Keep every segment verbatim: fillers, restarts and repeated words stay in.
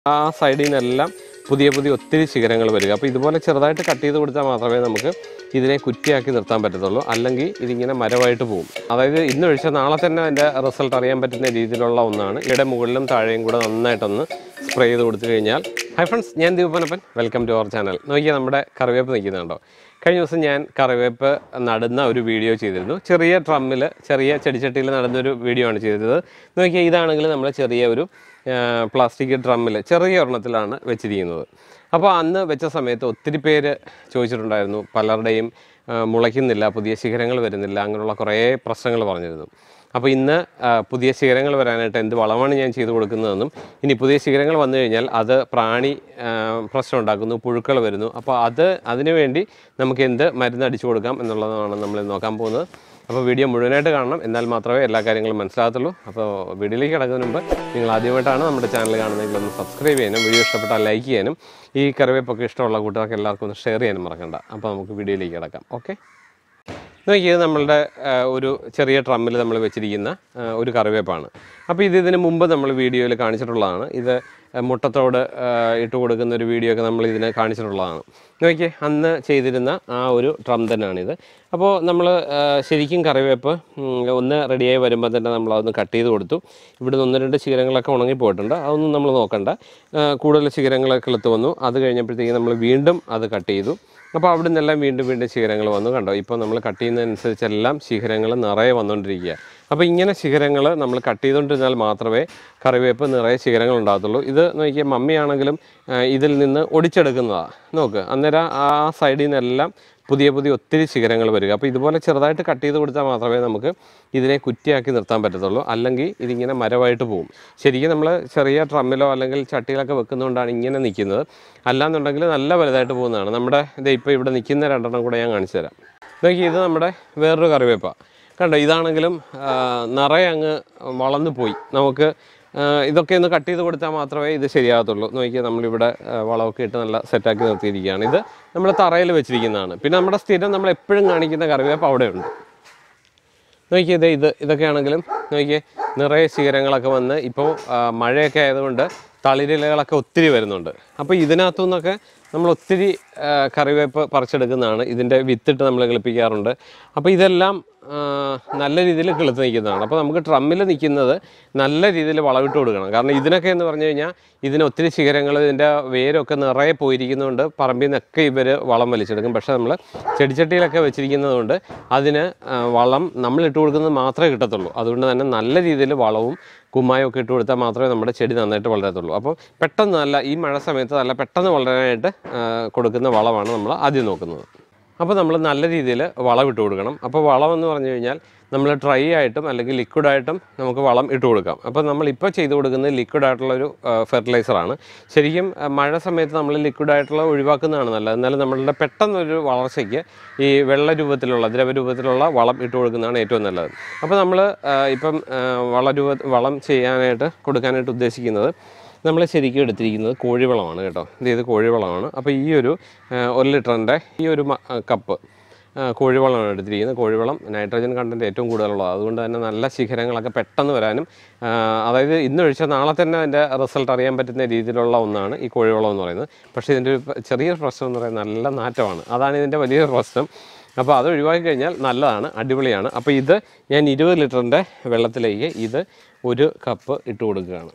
ആ സൈഡിൽ നിന്നെല്ലാം പുതിയ പുതിയ ഒത്തിരി ശിഖരങ്ങൾ വരിക. അപ്പോൾ ഇതുപോലെ ചെറുതായിട്ട് കട്ട് ചെയ്ത് കൊടുത്താൽ മാത്രമേ നമുക്ക് ഇതിനെ കുറ്റിയാക്കി നിർത്താൻ പറ്റത്തുള്ളൂ, അല്ലെങ്കിൽ ഇതിങ്ങനെ മരമായിട്ട് പോകും. അതായത് ഇന്ന് ഒഴിച്ചാൽ നാളെ തന്നെ അതിൻ്റെ റിസൾട്ട് അറിയാൻ പറ്റുന്ന രീതിയിലുള്ള ഒന്നാണ്. ഇവിടെ മുകളിലും താഴെയും കൂടെ നന്നായിട്ടൊന്ന് സ്പ്രേ ചെയ്ത് കൊടുത്തു കഴിഞ്ഞാൽ. ഹൈ ഫ്രണ്ട്സ്, ഞാൻ Deepanappan, welcome to our channel. നോക്കിയാൽ നമ്മുടെ കറിവേപ്പ് നിൽക്കുന്നുണ്ടോ? കഴിഞ്ഞ ദിവസം ഞാൻ കറിവേപ്പ് നടുന്ന ഒരു വീഡിയോ ചെയ്തിരുന്നു. ചെറിയ ഡ്രമ്മിൽ ചെറിയ ചെടിച്ചട്ടിയിൽ നടുന്നൊരു വീഡിയോ ആണ് ചെയ്തത്. നോക്കിയാൽ ഇതാണെങ്കിൽ നമ്മൾ ചെറിയ ഒരു പ്ലാസ്റ്റിക് ഡ്രമ്മിൽ ചെറിയ ഒരെണ്ണത്തിലാണ് വെച്ചിരിക്കുന്നത്. അപ്പോൾ അന്ന് വെച്ച സമയത്ത് ഒത്തിരി പേര് ചോദിച്ചിട്ടുണ്ടായിരുന്നു, പലരുടെയും മുളയ്ക്കുന്നില്ല, പുതിയ ശിഖരങ്ങൾ വരുന്നില്ല, അങ്ങനെയുള്ള കുറേ പ്രശ്നങ്ങൾ പറഞ്ഞിരുന്നു. അപ്പോൾ ഇന്ന് പുതിയ ശിഖരങ്ങൾ വരാനായിട്ട് എന്ത് വളമാണ് ഞാൻ ചെയ്തു കൊടുക്കുന്നതെന്നും, ഇനി പുതിയ ശിഖരങ്ങൾ വന്നു കഴിഞ്ഞാൽ അത് പ്രാണി പ്രശ്നം ഉണ്ടാക്കുന്നു, പുഴുക്കൾ വരുന്നു, അപ്പോൾ അത് അതിനു വേണ്ടി നമുക്ക് എന്ത് മരുന്ന് അടിച്ചു കൊടുക്കാം എന്നുള്ളതാണ് നമ്മൾ നോക്കാൻ പോകുന്നത്. അപ്പോൾ വീഡിയോ മുഴുവനായിട്ട് കാണണം, എന്നാൽ മാത്രമേ എല്ലാ കാര്യങ്ങളും മനസ്സിലാകത്തുള്ളൂ. അപ്പോൾ വീഡിയോയിലേക്ക് കിടക്കുന്നതിന് മുമ്പ് നിങ്ങൾ ആദ്യമായിട്ടാണ് നമ്മുടെ ചാനൽ കാണുന്നതെങ്കിൽ ഒന്ന് സബ്സ്ക്രൈബ് ചെയ്യാനും, വീഡിയോ ഇഷ്ടപ്പെട്ടാൽ ലൈക്ക് ചെയ്യാനും, ഈ കറിവേപ്പൊക്കെ ഇഷ്ടമുള്ള കൂട്ടുകാർക്ക് എല്ലാവർക്കും ഒന്ന് ഷെയർ ചെയ്യാനും മറക്കണ്ട. അപ്പോൾ നമുക്ക് വീഡിയോയിലേക്ക് കിടക്കാം. ഓക്കെ, നോക്കിയത് നമ്മളുടെ ഒരു ചെറിയ ഡ്രമ്മിൽ നമ്മൾ വെച്ചിരിക്കുന്ന ഒരു കറിവേപ്പാണ്. അപ്പോൾ ഇത് ഇതിന് മുമ്പ് നമ്മൾ വീഡിയോയിൽ കാണിച്ചിട്ടുള്ളതാണ്. ഇത് മുട്ടത്തോട് ഇട്ട് കൊടുക്കുന്ന ഒരു വീഡിയോ ഒക്കെ നമ്മൾ ഇതിനെ കാണിച്ചിട്ടുള്ളതാണ്. നോക്കിയേ, അന്ന് ചെയ്തിരുന്ന ആ ഒരു ഡ്രം തന്നെയാണിത്. അപ്പോൾ നമ്മൾ ശരിക്കും കറിവേപ്പ് ഒന്ന് റെഡിയായി വരുമ്പോൾ തന്നെ നമ്മൾ അതൊന്ന് കട്ട് ചെയ്ത് കൊടുത്തു. ഇവിടുന്ന് ഒന്ന് രണ്ട് ശിഖരങ്ങളൊക്കെ ഉണങ്ങിപ്പോയിട്ടുണ്ട്, അതൊന്നും നമ്മൾ നോക്കണ്ട. കൂടുതൽ ശിഖരങ്ങളൊക്കെ കിളുത്ത് വന്നു. അത് കഴിഞ്ഞപ്പോഴത്തേക്ക് നമ്മൾ വീണ്ടും അത് കട്ട് ചെയ്തു. അപ്പോൾ അവിടെ നിന്നെല്ലാം വീണ്ടും വീണ്ടും ശിഖരങ്ങൾ വന്നു. കണ്ടോ, ഇപ്പോൾ നമ്മൾ കട്ട് ചെയ്യുന്നതനുസരിച്ചെല്ലാം ശിഖരങ്ങൾ നിറയെ വന്നുകൊണ്ടിരിക്കുക. അപ്പോൾ ഇങ്ങനെ ശിഖരങ്ങൾ നമ്മൾ കട്ട് ചെയ്തുകൊണ്ടിരുന്നാൽ മാത്രമേ കറിവേപ്പ് നിറയെ ശിഖരങ്ങൾ ഉണ്ടാകത്തുള്ളൂ. ഇത് നോക്കിയാൽ മമ്മിയാണെങ്കിലും ഇതിൽ നിന്ന് ഒടിച്ചെടുക്കുന്നതാണ്. നോക്ക്, അന്നേരം ആ സൈഡിൽ നിന്നെല്ലാം പുതിയ പുതിയ ഒത്തിരി ശിഖരങ്ങൾ വരിക. അപ്പോൾ ഇതുപോലെ ചെറുതായിട്ട് കട്ട് ചെയ്ത് കൊടുത്താൽ മാത്രമേ നമുക്ക് ഇതിനെ കുറ്റിയാക്കി നിർത്താൻ പറ്റത്തുള്ളൂ, അല്ലെങ്കിൽ ഇതിങ്ങനെ മരമായിട്ട് പോകും. ശരിക്കും നമ്മൾ ചെറിയ ഡ്രമ്മിലോ അല്ലെങ്കിൽ ചട്ടിയിലൊക്കെ വെക്കുന്നതുകൊണ്ടാണ് ഇങ്ങനെ നിൽക്കുന്നത്. അല്ലാന്നുണ്ടെങ്കിൽ നല്ല വലുതായിട്ട് പോകുന്നതാണ്. നമ്മുടെ ഇത് ഇപ്പോൾ ഇവിടെ നിൽക്കുന്ന രണ്ടെണ്ണം കൂടെ ഞാൻ കാണിച്ചു തരാം. നോക്കി, ഇത് നമ്മുടെ വേറൊരു കറിവേപ്പാണ്. കണ്ടോ, ഇതാണെങ്കിലും നിറയെ അങ്ങ് വളർന്നു പോയി. നമുക്ക് ഇതൊക്കെ ഒന്ന് കട്ട് ചെയ്ത് കൊടുത്താൽ മാത്രമേ ഇത് ശരിയാകത്തുള്ളൂ. നോക്കിയാൽ നമ്മളിവിടെ വളമൊക്കെ ഇട്ട് നല്ല സെറ്റാക്കി നിർത്തിയിരിക്കുകയാണ്. ഇത് നമ്മൾ തറയിൽ വെച്ചിരിക്കുന്നതാണ്. പിന്നെ നമ്മുടെ സ്ഥിരം നമ്മൾ എപ്പോഴും കാണിക്കുന്ന കറിവേപ്പ് അവിടെയുണ്ട്. നോക്കിയത് ഇത് ഇതൊക്കെയാണെങ്കിലും നോക്കിയേ, നിറയെ ശിഖരങ്ങളൊക്കെ വന്ന് ഇപ്പോൾ മഴയൊക്കെ ആയതുകൊണ്ട് തളിരിലകളൊക്കെ ഒത്തിരി വരുന്നുണ്ട്. അപ്പോൾ ഇതിനകത്തു നിന്നൊക്കെ നമ്മൾ ഒത്തിരി കറിവേപ്പ് പറിച്ചെടുക്കുന്നതാണ്. ഇതിൻ്റെ വിത്തിട്ട് നമ്മൾ കിളിപ്പിക്കാറുണ്ട്. അപ്പോൾ ഇതെല്ലാം നല്ല രീതിയിൽ കിളുത്ത് നിൽക്കുന്നതാണ്. അപ്പോൾ നമുക്ക് ഡ്രമ്മിൽ നിൽക്കുന്നത് നല്ല രീതിയിൽ വളമിട്ട് കൊടുക്കണം. കാരണം ഇതിനൊക്കെ എന്ന് പറഞ്ഞു കഴിഞ്ഞാൽ ഇതിന് ഒത്തിരി ശിഖരങ്ങൾ, ഇതിൻ്റെ വേരൊക്കെ നിറയെ പോയിരിക്കുന്നതുകൊണ്ട് പറമ്പിൽ നിന്നൊക്കെ ഇവർ വളം വലിച്ചെടുക്കും. പക്ഷേ നമ്മൾ ചെടിച്ചട്ടിയിലൊക്കെ വെച്ചിരിക്കുന്നതുകൊണ്ട് അതിന് വളം നമ്മൾ ഇട്ട് കൊടുക്കുന്നത് മാത്രമേ കിട്ടത്തുള്ളൂ. അതുകൊണ്ട് തന്നെ നല്ല രീതിയിൽ വളവും കുമ്മായൊക്കെ ഇട്ട് കൊടുത്താൽ മാത്രമേ നമ്മുടെ ചെടി നന്നായിട്ട് വളരത്തുള്ളൂ. അപ്പോൾ പെട്ടെന്ന് നല്ല ഈ മഴ സമയത്ത് നല്ല പെട്ടെന്ന് വളരാനായിട്ട് കൊടുക്കുന്ന വളമാണ് നമ്മൾ ആദ്യം നോക്കുന്നത്. അപ്പോൾ നമ്മൾ നല്ല രീതിയിൽ വളം ഇട്ട് കൊടുക്കണം. അപ്പോൾ വളം എന്ന് പറഞ്ഞു കഴിഞ്ഞാൽ നമ്മൾ ഡ്രൈ ആയിട്ടും അല്ലെങ്കിൽ ലിക്വിഡായിട്ടും നമുക്ക് വളം ഇട്ട് കൊടുക്കാം. അപ്പോൾ നമ്മളിപ്പോൾ ചെയ്ത് കൊടുക്കുന്നത് ലിക്വിഡായിട്ടുള്ളൊരു ഫെർട്ടിലൈസറാണ്. ശരിക്കും മഴ സമയത്ത് നമ്മൾ ലിക്വിഡായിട്ടുള്ള ഒഴിവാക്കുന്നതാണ് നല്ലത്. എന്നാലും നമ്മളുടെ പെട്ടെന്നൊരു വളർച്ചയ്ക്ക് ഈ വെള്ള രൂപത്തിലുള്ള ദ്രവരൂപത്തിലുള്ള വളം ഇട്ട് കൊടുക്കുന്നതാണ് ഏറ്റവും നല്ലത്. അപ്പോൾ നമ്മൾ ഇപ്പം വളരൂപ വളം ചെയ്യാനായിട്ട് കൊടുക്കാനായിട്ട് ഉദ്ദേശിക്കുന്നത് നമ്മൾ ശരിക്കും എടുത്തിരിക്കുന്നത് കോഴിവളമാണ് കേട്ടോ. ഇത് കോഴിവളമാണ്. അപ്പോൾ ഈ ഒരു ഒരു ലിറ്ററിൻ്റെ ഈ ഒരു കപ്പ് കോഴിവളമാണ് എടുത്തിരിക്കുന്നത്. കോഴിവളം നൈട്രജൻ കണ്ടൻറ്റ് ഏറ്റവും കൂടുതലുള്ളത്. അതുകൊണ്ട് തന്നെ നല്ല ശിഖരങ്ങളൊക്കെ പെട്ടെന്ന് വരാനും, അതായത് ഇന്ന് ഒഴിച്ചാൽ നാളെ തന്നെ അതിൻ്റെ റിസൾട്ട് അറിയാൻ പറ്റുന്ന രീതിയിലുള്ള ഒന്നാണ് ഈ കോഴിവളം എന്ന് പറയുന്നത്. പക്ഷേ ഇതിൻ്റെ ഒരു ചെറിയൊരു പ്രശ്നം എന്ന് പറയുന്നത് നല്ല നാറ്റമാണ്. അതാണ് ഇതിൻ്റെ വലിയൊരു പ്രശ്നം. അപ്പോൾ അത് ഒഴിവാക്കി കഴിഞ്ഞാൽ നല്ലതാണ്, അടിപൊളിയാണ്. അപ്പോൾ ഇത് ഞാൻ ഇരുപത് ലിറ്ററിൻ്റെ വെള്ളത്തിലേക്ക് ഇത് ഒരു കപ്പ് ഇട്ട് കൊടുക്കുകയാണ്.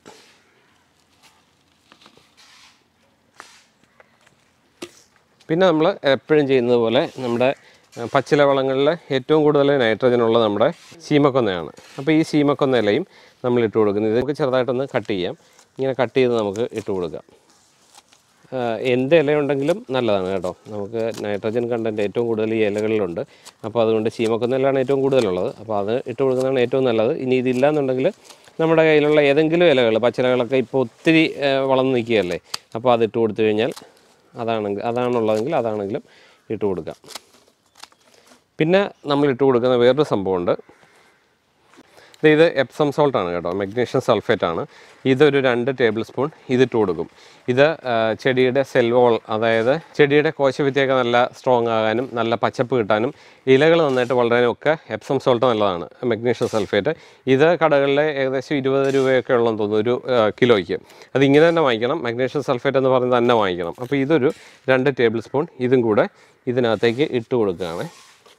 പിന്നെ നമ്മൾ എപ്പോഴും ചെയ്യുന്നത് പോലെ നമ്മുടെ പച്ചില വളങ്ങളിൽ ഏറ്റവും കൂടുതൽ നൈട്രജനുള്ള നമ്മുടെ ശീമക്കൊന്നയാണ്. അപ്പോൾ ഈ ശീമക്കൊന്ന ഇലയും നമ്മൾ ഇട്ട് കൊടുക്കുന്നത്. ഇത് നമുക്ക് ചെറുതായിട്ടൊന്ന് കട്ട് ചെയ്യാം. ഇങ്ങനെ കട്ട് ചെയ്ത് നമുക്ക് ഇട്ട് കൊടുക്കാം. എന്ത് ഇലയുണ്ടെങ്കിലും നല്ലതാണ് കേട്ടോ. നമുക്ക് നൈട്രജൻ കണ്ടൻറ്റ് ഏറ്റവും കൂടുതൽ ഈ ഇലകളിലുണ്ട്. അപ്പോൾ അതുകൊണ്ട് ശീമക്കൊന്ന ഇലയാണ് ഏറ്റവും കൂടുതലുള്ളത്. അപ്പോൾ അത് ഇട്ട് കൊടുക്കുന്നതാണ് ഏറ്റവും നല്ലത്. ഇനി ഇതില്ല എന്നുണ്ടെങ്കിൽ നമ്മുടെ കയ്യിലുള്ള ഏതെങ്കിലും ഇലകൾ, പച്ചിലകളൊക്കെ ഇപ്പോൾ ഒത്തിരി വളർന്ന് നിൽക്കുകയല്ലേ, അപ്പോൾ അത് ഇട്ട് കൊടുത്തു കഴിഞ്ഞാൽ അതാണെങ്കിൽ അതാണുള്ളതെങ്കിൽ അതാണെങ്കിലും ഇട്ട് കൊടുക്കാം. പിന്നെ നമ്മൾ ഇട്ട് കൊടുക്കുന്ന വേറൊരു സംഭവമുണ്ട്. ഇത് എപ്സം സോൾട്ടാണ് കേട്ടോ, മഗ്നീഷ്യം സൾഫേറ്റ് ആണ്. ഇതൊരു രണ്ട് ടേബിൾ സ്പൂൺ ഇതിട്ട് കൊടുക്കും. ഇത് ചെടിയുടെ സെൽ വോൾ, അതായത് ചെടിയുടെ കോശഭിത്തിയൊക്കെ നല്ല സ്ട്രോങ് ആകാനും നല്ല പച്ചപ്പ് കിട്ടാനും ഇലകൾ നന്നായിട്ട് വളരാനും ഒക്കെ എപ്സം സോൾട്ട് നല്ലതാണ്, മഗ്നീഷ്യം സൾഫേറ്റ്. ഇത് കടകളിൽ ഏകദേശം ഇരുപത് രൂപയൊക്കെ ഉള്ളതെന്ന് തോന്നുന്നു ഒരു കിലോയ്ക്ക്. അത് ഇങ്ങനെ തന്നെ വാങ്ങിക്കണം, മഗ്നീഷ്യം സൾഫേറ്റ് എന്ന് പറയുന്നത് തന്നെ വാങ്ങിക്കണം. അപ്പോൾ ഇതൊരു രണ്ട് ടേബിൾ സ്പൂൺ ഇതും കൂടെ ഇതിനകത്തേക്ക് ഇട്ട് കൊടുക്കുകയാണ്.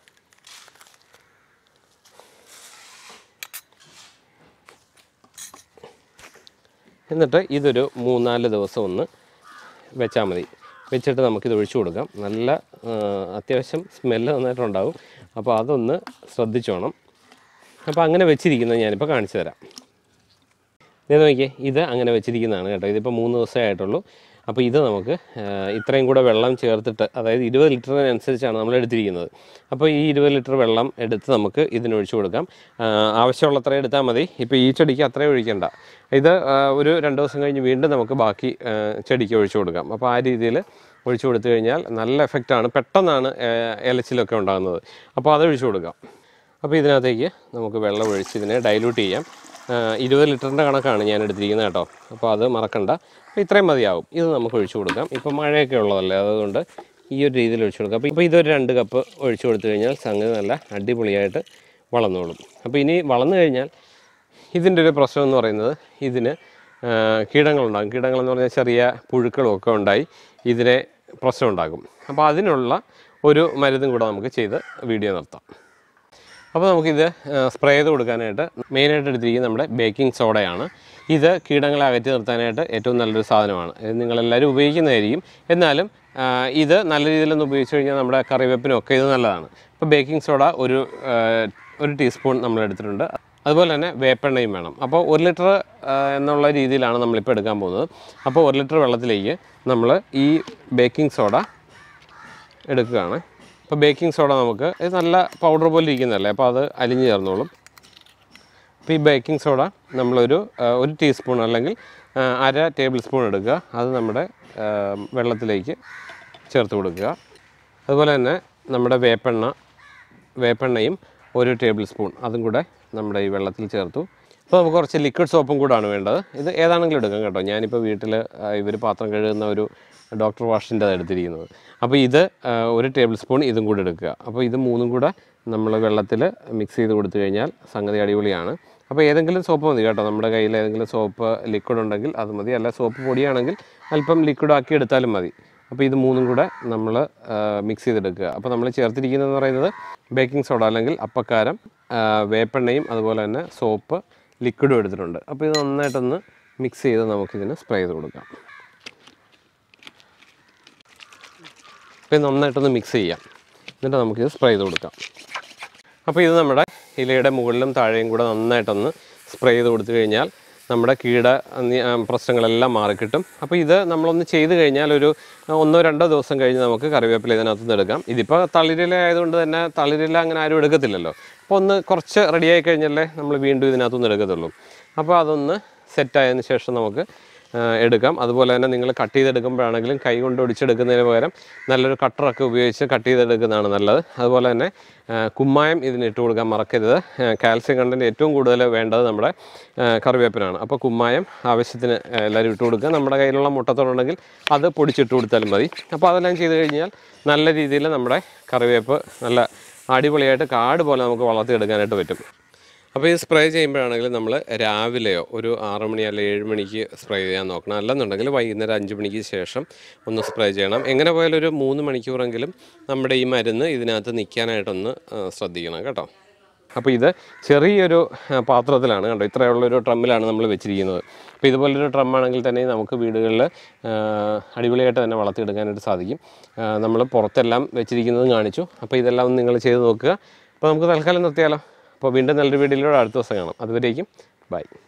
എന്നിട്ട് ഇതൊരു മൂന്നാല് ദിവസം ഒന്ന് വെച്ചാൽ മതി. വെച്ചിട്ട് നമുക്കിത് ഒഴിച്ചു കൊടുക്കാം. നല്ല അത്യാവശ്യം സ്മെല്ല് നന്നായിട്ടുണ്ടാവും. അപ്പോൾ അതൊന്ന് ശ്രദ്ധിച്ചോണം. അപ്പോൾ അങ്ങനെ വെച്ചിരിക്കുന്നത് ഞാനിപ്പോൾ കാണിച്ചു തരാം. ഇത് നോക്കിയേ, ഇത് അങ്ങനെ വെച്ചിരിക്കുന്നതാണ് കേട്ടോ. ഇതിപ്പോൾ മൂന്ന് ദിവസമേ ആയിട്ടുള്ളൂ. അപ്പോൾ ഇത് നമുക്ക് ഇത്രയും കൂടെ വെള്ളം ചേർത്തിട്ട്, അതായത് ഇരുപത് ലിറ്ററിനനുസരിച്ചാണ് നമ്മൾ എടുത്തിരിക്കുന്നത്. അപ്പോൾ ഈ ഇരുപത് ലിറ്റർ വെള്ളം എടുത്ത് നമുക്ക് ഇതിനൊഴിച്ചു കൊടുക്കാം. ആവശ്യമുള്ള അത്രയും എടുത്താൽ മതി. ഇപ്പോൾ ഈ ചെടിക്ക് അത്രയും ഒഴിക്കേണ്ട. ഇത് ഒരു രണ്ട് ദിവസം കഴിഞ്ഞ് വീണ്ടും നമുക്ക് ബാക്കി ചെടിക്ക് ഒഴിച്ചു കൊടുക്കാം. അപ്പോൾ ആ രീതിയിൽ ഒഴിച്ചു കൊടുത്തു കഴിഞ്ഞാൽ നല്ല എഫക്റ്റാണ്. പെട്ടെന്നാണ് ഇലച്ചിലൊക്കെ ഉണ്ടാകുന്നത്. അപ്പോൾ അത് ഒഴിച്ചു കൊടുക്കാം. അപ്പോൾ ഇതിനകത്തേക്ക് നമുക്ക് വെള്ളം ഒഴിച്ച് ഇതിനെ ഡൈല്യൂട്ട് ചെയ്യാം. ഇരുപത് ലിറ്ററിൻ്റെ കണക്കാണ് ഞാൻ എടുത്തിരിക്കുന്നത് കേട്ടോ. അപ്പോൾ അത് മറക്കണ്ട. അപ്പോൾ ഇത്രയും മതിയാവും. ഇത് നമുക്ക് ഒഴിച്ചു കൊടുക്കാം. ഇപ്പോൾ മഴയൊക്കെ ഉള്ളതല്ലേ, അതുകൊണ്ട് ഈ ഒരു രീതിയിൽ ഒഴിച്ചു കൊടുക്കാം. അപ്പോൾ ഇപ്പോൾ ഇതൊരു രണ്ട് കപ്പ് ഒഴിച്ചു കൊടുത്തു കഴിഞ്ഞാൽ സംഗതി നല്ല അടിപൊളിയായിട്ട് വളർന്നോളും. അപ്പോൾ ഇനി വളർന്നു കഴിഞ്ഞാൽ ഇതിൻ്റെ ഒരു പ്രശ്നം എന്ന് പറയുന്നത്, ഇതിന് കീടങ്ങളുണ്ടാകും. കീടങ്ങളെന്ന് പറഞ്ഞാൽ ചെറിയ പുഴുക്കളുമൊക്കെ ഉണ്ടായി ഇതിനെ പ്രശ്നം ഉണ്ടാകും. അപ്പോൾ അതിനുള്ള ഒരു മരുന്നും കൂടെ നമുക്ക് ചെയ്ത് വീഡിയോ നിർത്താം. അപ്പോൾ നമുക്കിത് സ്പ്രേ ചെയ്ത് കൊടുക്കാനായിട്ട് മെയിനായിട്ട് എടുത്തിരിക്കുന്നത് നമ്മുടെ ബേക്കിംഗ് സോഡയാണ്. ഇത് കീടങ്ങളെ അകറ്റി നിർത്താനായിട്ട് ഏറ്റവും നല്ലൊരു സാധനമാണ്. ഇത് നിങ്ങളെല്ലാവരും ഉപയോഗിക്കുന്നതായിരിക്കും. എന്നാലും ഇത് നല്ല രീതിയിലൊന്ന് ഉപയോഗിച്ച് കഴിഞ്ഞാൽ നമ്മുടെ കറിവേപ്പിനൊക്കെ ഇത് നല്ലതാണ്. അപ്പോൾ ബേക്കിംഗ് സോഡ ഒരു ഒരു ടീസ്പൂൺ നമ്മൾ എടുത്തിട്ടുണ്ട്. അതുപോലെ തന്നെ വേപ്പെണ്ണയും വേണം. അപ്പോൾ ഒരു ലിറ്റർ എന്നുള്ള രീതിയിലാണ് നമ്മളിപ്പോൾ എടുക്കാൻ പോകുന്നത്. അപ്പോൾ ഒരു ലിറ്റർ വെള്ളത്തിലേക്ക് നമ്മൾ ഈ ബേക്കിംഗ് സോഡ എടുക്കുകയാണ്. അപ്പോൾ ബേക്കിംഗ് സോഡ നമുക്ക് ഇത് നല്ല പൗഡർ പോലെ ഇരിക്കുന്നതല്ലേ, അപ്പോൾ അത് അലിഞ്ഞ് ചേർന്നോളും. അപ്പോൾ ഈ ബേക്കിംഗ് സോഡ നമ്മളൊരു ഒരു ടീസ്പൂൺ അല്ലെങ്കിൽ അര ടേബിൾ സ്പൂൺ എടുക്കുക. അത് നമ്മുടെ വെള്ളത്തിലേക്ക് ചേർത്ത് കൊടുക്കുക. അതുപോലെ തന്നെ നമ്മുടെ വേപ്പെണ്ണ വേപ്പെണ്ണയും ഒരു ടേബിൾ സ്പൂൺ അതും കൂടെ നമ്മുടെ ഈ വെള്ളത്തിൽ ചേർത്തു. അപ്പോൾ നമുക്ക് കുറച്ച് ലിക്വിഡ് സോപ്പും കൂടാണ് വേണ്ടത്. ഇത് ഏതാണെങ്കിലും എടുക്കാം കേട്ടോ. ഞാനിപ്പോൾ വീട്ടിൽ ഇവർ പാത്രം കഴുകുന്ന ഒരു ഡോക്ടർ വാഷിൻ്റെ എടുത്തിരിക്കുന്നത്. അപ്പോൾ ഇത് ഒരു ടേബിൾ സ്പൂൺ ഇതും കൂടെ എടുക്കുക. അപ്പോൾ ഇത് മൂന്നും കൂടെ നമ്മൾ വെള്ളത്തിൽ മിക്സ് ചെയ്ത് കൊടുത്തു കഴിഞ്ഞാൽ സംഗതി അടിപൊളിയാണ്. അപ്പോൾ ഏതെങ്കിലും സോപ്പ് മതി കേട്ടോ. നമ്മുടെ കയ്യിൽ ഏതെങ്കിലും സോപ്പ് ലിക്വിഡ് ഉണ്ടെങ്കിൽ അത് മതി. അല്ല സോപ്പ് പൊടിയാണെങ്കിൽ അല്പം ലിക്വിഡ് ആക്കി എടുത്താലും മതി. അപ്പോൾ ഇത് മൂന്നും കൂടെ നമ്മൾ മിക്സ് ചെയ്തെടുക്കുക. അപ്പോൾ നമ്മൾ ചേർത്തിരിക്കുന്നതെന്ന് പറയുന്നത് ബേക്കിംഗ് സോഡ അല്ലെങ്കിൽ അപ്പക്കാരം, വേപ്പെണ്ണയും അതുപോലെ തന്നെ സോപ്പ്, ലിക്വിഡും എടുത്തിട്ടുണ്ട്. അപ്പോൾ ഇത് നന്നായിട്ടൊന്ന് മിക്സ് ചെയ്ത് നമുക്കിതിന് സ്പ്രേ ചെയ്ത് കൊടുക്കാം. അപ്പോൾ ഇത് നന്നായിട്ടൊന്ന് മിക്സ് ചെയ്യാം. എന്നിട്ട് നമുക്കിത് സ്പ്രേ ചെയ്ത് കൊടുക്കാം. അപ്പോൾ ഇത് നമ്മുടെ ഇലയുടെ മുകളിലും താഴെയും കൂടെ നന്നായിട്ടൊന്ന് സ്പ്രേ ചെയ്ത് കൊടുത്തു കഴിഞ്ഞാൽ നമ്മുടെ കീട പ്രശ്നങ്ങളെല്ലാം മാറിക്കിട്ടും. അപ്പോൾ ഇത് നമ്മളൊന്ന് ചെയ്ത് കഴിഞ്ഞാൽ ഒരു ഒന്നോ രണ്ടോ ദിവസം കഴിഞ്ഞ് നമുക്ക് കറിവേപ്പില ഇതിനകത്ത് നിന്ന് എടുക്കാം. ഇതിപ്പോൾ തളിരില ആയതുകൊണ്ട് തന്നെ തളിരില അങ്ങനെ ആരും എടുക്കത്തില്ലല്ലോ. അപ്പോൾ ഒന്ന് കുറച്ച് റെഡിയായി കഴിഞ്ഞാലേ നമ്മൾ വീണ്ടും ഇതിനകത്തുനിന്ന് എടുക്കത്തുള്ളൂ. അപ്പോൾ അതൊന്ന് സെറ്റായതിന് ശേഷം നമുക്ക് എടുക്കാം. അതുപോലെ തന്നെ നിങ്ങൾ കട്ട് ചെയ്തെടുക്കുമ്പോഴാണെങ്കിലും കൈ കൊണ്ട് ഒടിച്ചെടുക്കുന്നതിന് പകരം നല്ലൊരു കട്ടറൊക്കെ ഉപയോഗിച്ച് കട്ട് ചെയ്തെടുക്കുന്നതാണ് നല്ലത്. അതുപോലെ തന്നെ കുമ്മായം ഇതിനിട്ട് കൊടുക്കാൻ മറക്കരുത്. കാൽസ്യം കണ്ടൻറ്റ് ഏറ്റവും കൂടുതൽ വേണ്ടത് നമ്മുടെ കറിവേപ്പിനാണ്. അപ്പോൾ കുമ്മായം ആവശ്യത്തിന് എല്ലാവരും ഇട്ട് കൊടുക്കുക. നമ്മുടെ കയ്യിലുള്ള മുട്ടത്തോടുണ്ടെങ്കിൽ അത് പൊടിച്ചിട്ട് കൊടുത്താലും മതി. അപ്പോൾ അതെല്ലാം ചെയ്ത് കഴിഞ്ഞാൽ നല്ല രീതിയിൽ നമ്മുടെ കറിവേപ്പ് നല്ല അടിപൊളിയായിട്ട് കാട് പോലെ നമുക്ക് വളർത്തിയെടുക്കാനായിട്ട് പറ്റും. അപ്പോൾ ഈ സ്പ്രേ ചെയ്യുമ്പോഴാണെങ്കിൽ നമ്മൾ രാവിലെയോ ഒരു ആറ് മണി അല്ലെങ്കിൽ ഏഴ് മണിക്ക് സ്പ്രേ ചെയ്യാൻ നോക്കണം. അല്ലെന്നുണ്ടെങ്കിൽ വൈകുന്നേരം അഞ്ച് മണിക്ക് ശേഷം ഒന്ന് സ്പ്രേ ചെയ്യണം. എങ്ങനെ പോയാലും ഒരു മൂന്ന് മണിക്കൂറെങ്കിലും നമ്മുടെ ഈ മരുന്ന് ഇതിനകത്ത് നിൽക്കാനായിട്ടൊന്ന് ശ്രദ്ധിക്കണം കേട്ടോ. അപ്പോൾ ഇത് ചെറിയൊരു പാത്രത്തിലാണ് കണ്ടോ, ഇത്രയുള്ളൊരു ഡ്രമ്മിലാണ് നമ്മൾ വെച്ചിരിക്കുന്നത്. അപ്പോൾ ഇതുപോലൊരു ഡ്രമ്മാണെങ്കിൽ തന്നെ നമുക്ക് വീടുകളിൽ അടിപൊളിയായിട്ട് തന്നെ വളർത്തിയെടുക്കാനായിട്ട് സാധിക്കും. നമ്മൾ പുറത്തെല്ലാം വെച്ചിരിക്കുന്നതും കാണിച്ചു. അപ്പോൾ ഇതെല്ലാം ഒന്ന് നിങ്ങൾ ചെയ്ത് നോക്കുക. അപ്പോൾ നമുക്ക് തൽക്കാലം നിർത്തിയാലോ. അപ്പോൾ വീണ്ടും നല്ലൊരു വീഡിയോയിലൂടെ അടുത്ത ദിവസം കാണാം. അതുവരേക്കും ബൈ.